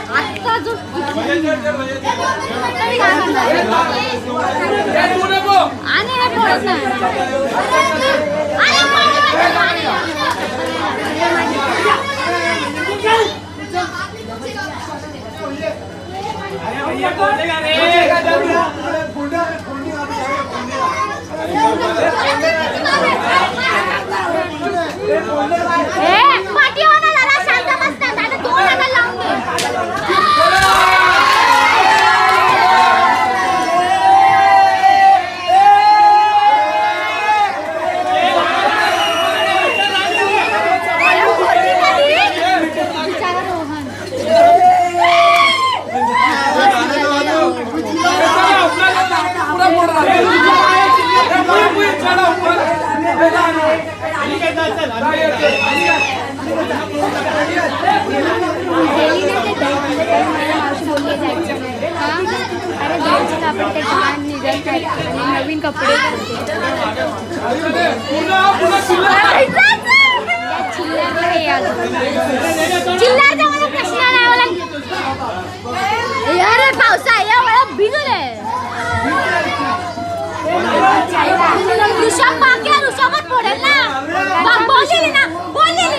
आता जो आणि हे पडत नाही पाठी हो ना जरा शांत बसतात आता दोन हात लावून नवीन कपडे प्रश्न नाही पावसा या वेळा भिजले ऋषभ बाकी ऋषभच पडेल ना बोललेली ना बोललेली